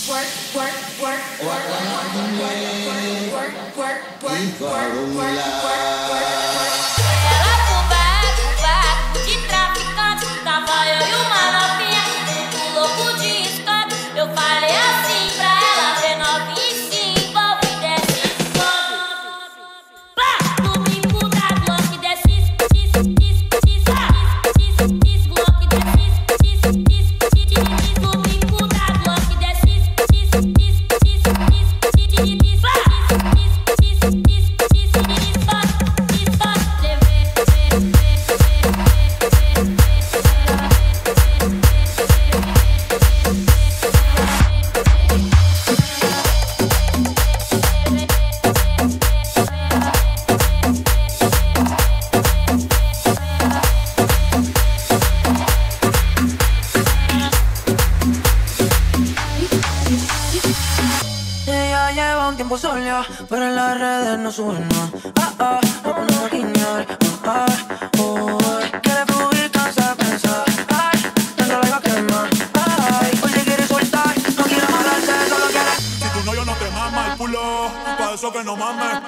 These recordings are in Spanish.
de traficante, tava eu e uma novinha, muito louco de escape. Eu falei assim pra ela, ver novinha e se envolve, desce e sobe. Pá, no bico da Glock, desce Glock, desce no bico da Glock, desce Ella lleva un tiempo sola, pero en las redes no sube nada. No pone maquinar. Quiere fluir, cansa de pensar. Dentro la iba a quemar. Hoy se quiere soltar, no quiere amarrarse, solo quiere. Si tu novio no te mama el culo, pa' eso que no mames.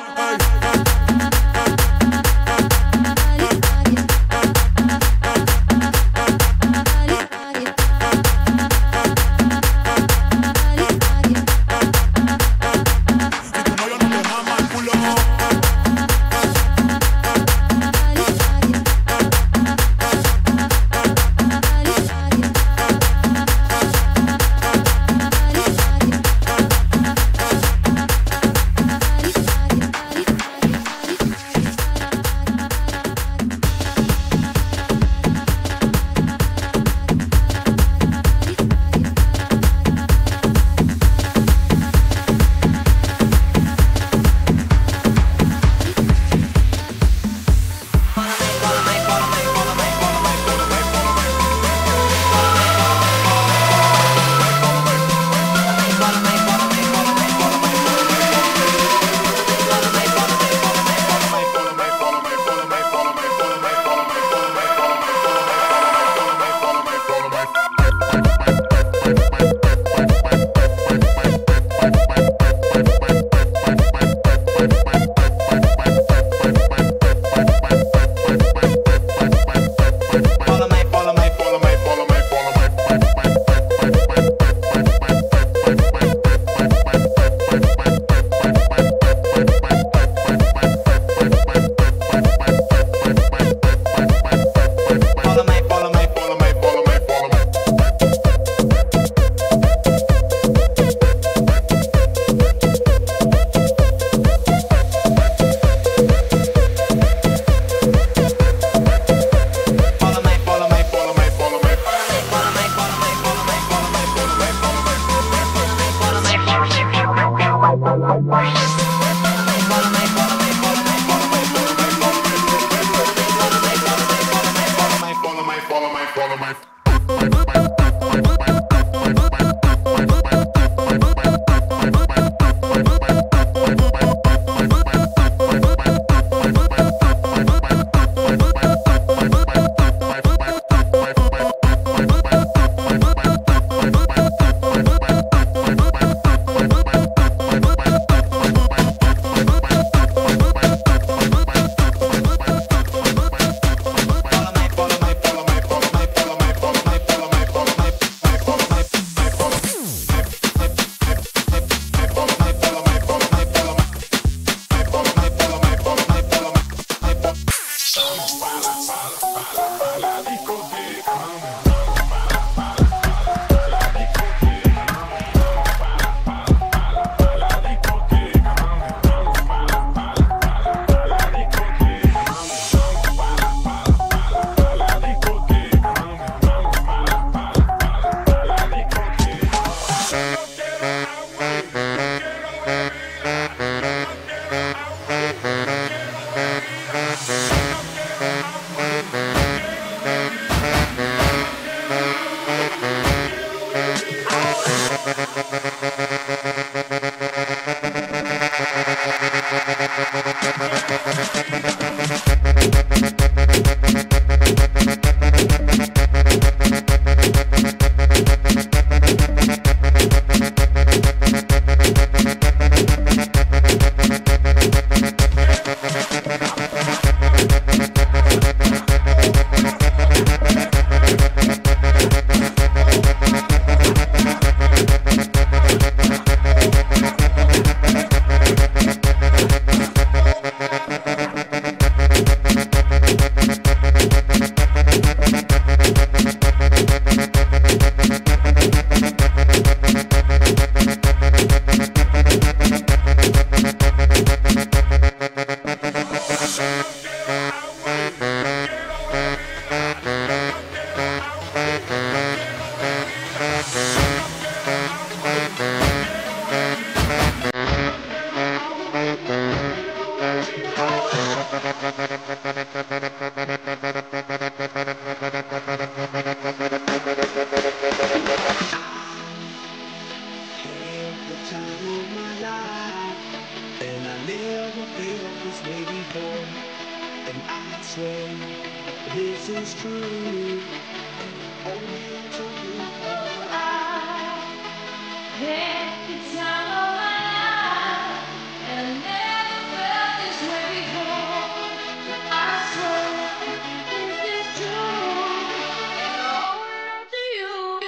this way before, and I swear this is true. Only to you. I had the time of my life, and I never felt this way before. I swear this is true, and only to you.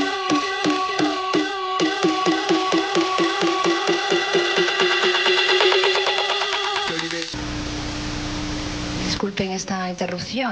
Disculpen esta interrupción.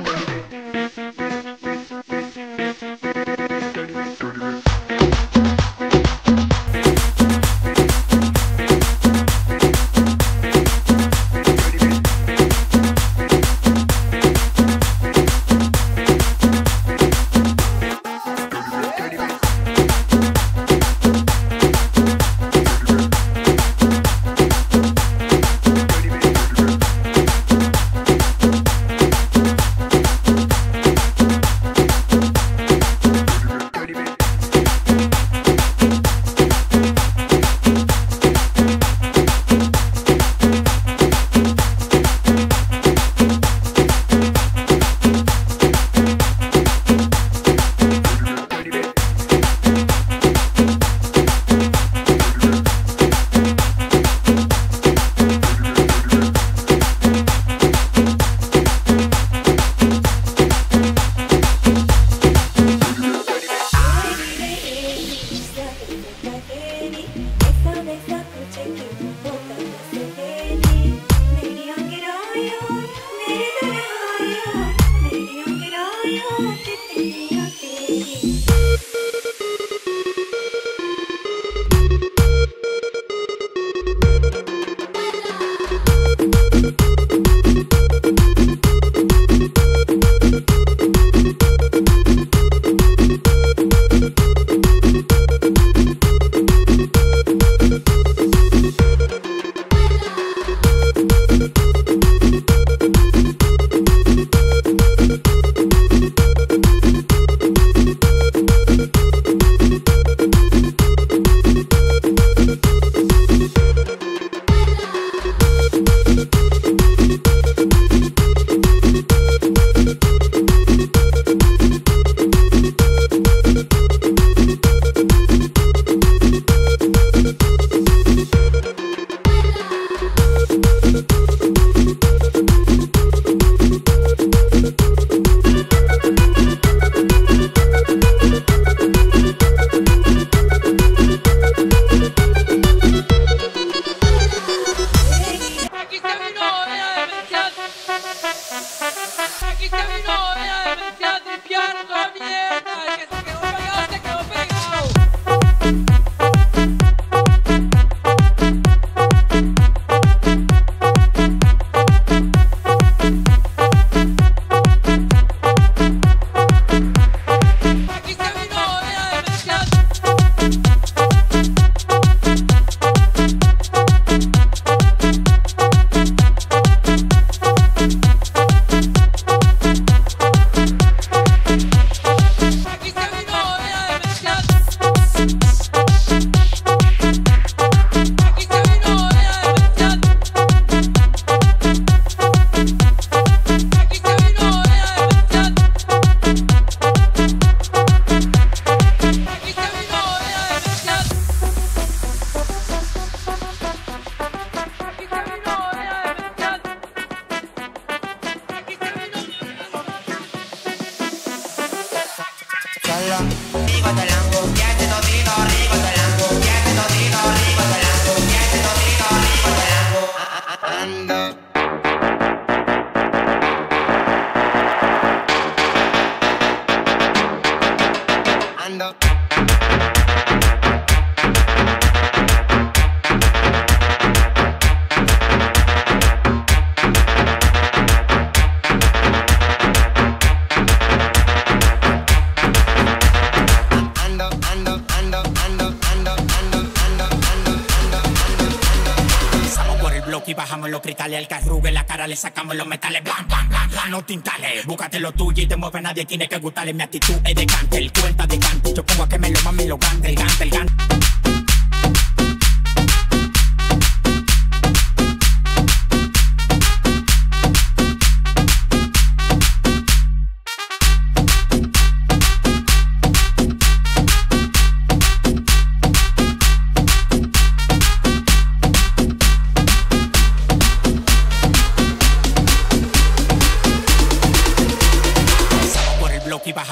Y bajamos los cristales, al carrugue en la cara le sacamos los metales. Blan, blan, blan, blan, no tintales. Búscate lo tuyo y te mueve nadie, tiene que gustarle. Mi actitud es de cante, el cuenta de cante. Yo pongo a que me lo mame, lo cante, el gante, el gante.